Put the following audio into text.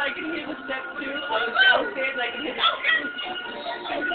I can hear the step too. On the stage, I can hear the